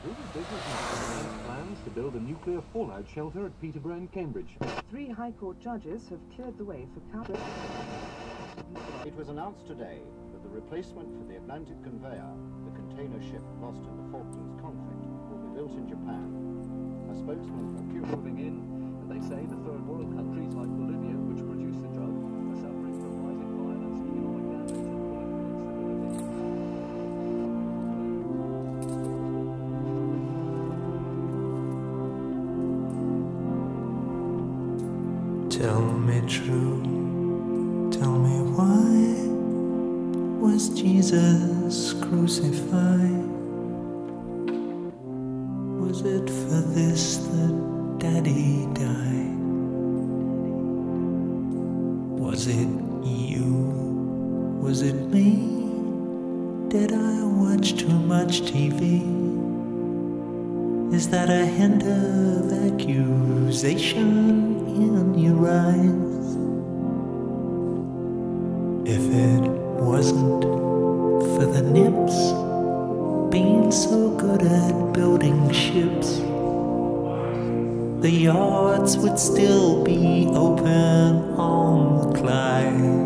British businessman announced plans to build a nuclear fallout shelter at Peterborough in Cambridge. 3 High Court judges have cleared the way for counter. It was announced today that the replacement for the Atlantic conveyor, the container ship lost in the Falklands conflict, will be built in Japan. A spokesman for Cuba Moving in, and they say the third world countries like Bolivia, which produce the drug, are suffering from rising violence, economic damage, and political instability. Tell me true, tell me why was Jesus crucified? Was it for this that Daddy died? Was it you? Was it me? Did I watch too much TV? Is that a hint of accusation in your eyes? If it wasn't for the nips being so good at building ships, the yards would still be open on the Clyde.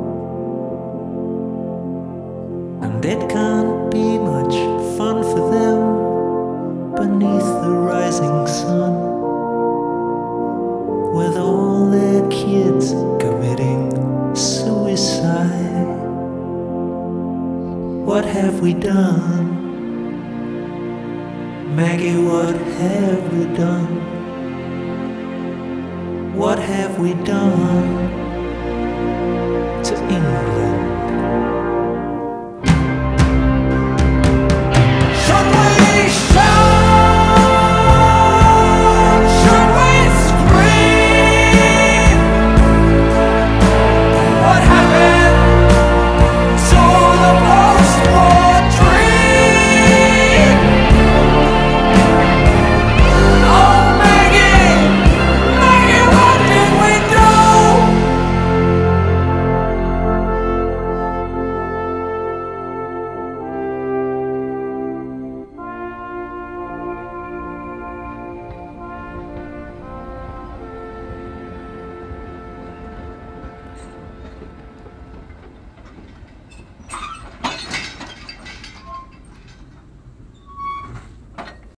And it can't be much fun for them beneath the rising sun, with all their kids committing suicide. What have we done? Maggie, what have we done? What have we done to England?